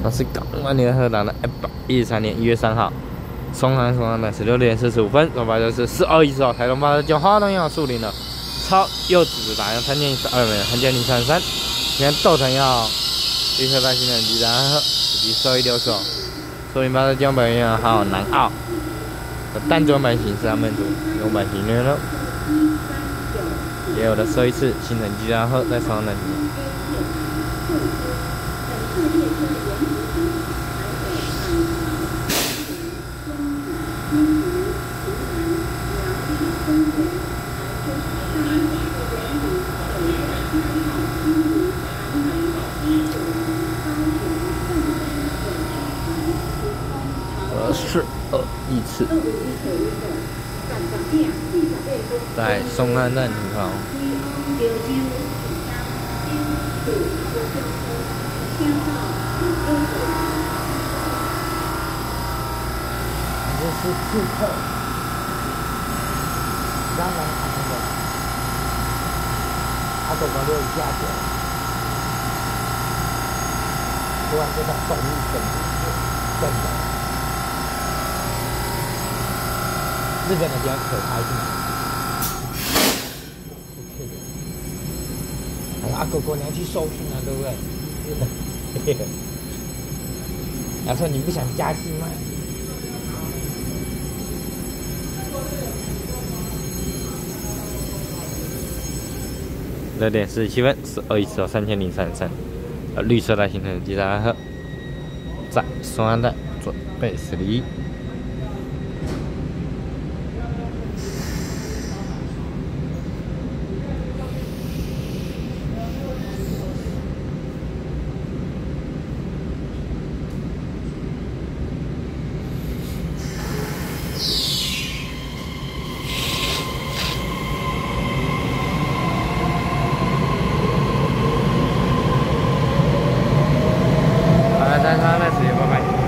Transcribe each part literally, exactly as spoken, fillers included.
那是港湾联合党的一百一十三年一月三号，松山松山的十六点四十五分，总发就是四二一十号，台东发射将花东要树林了，超柚子打用参见十二枚，参见零三三，今天豆藤要绿色带新人机，然后以及收一六手，树林发射将本元还有南澳的单转版型是他们组用版型的喽，也有的收一次新人机，然后再双人机。 呃，是二一次，在松安站停靠。这是刺客，当然他们的，他走过六下去，突然就在动力整整的，日本的比较可怕一点。哎呀，狗狗你要去收讯啊，对不对？然后你不想加薪吗？ 六点四十七分，是二一四号三千零三十三，呃，绿色带形成的吉达赫在松安站准备驶离。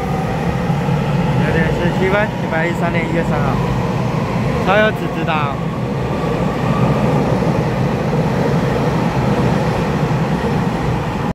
七分，一百一十三年一月三号，超有只知道。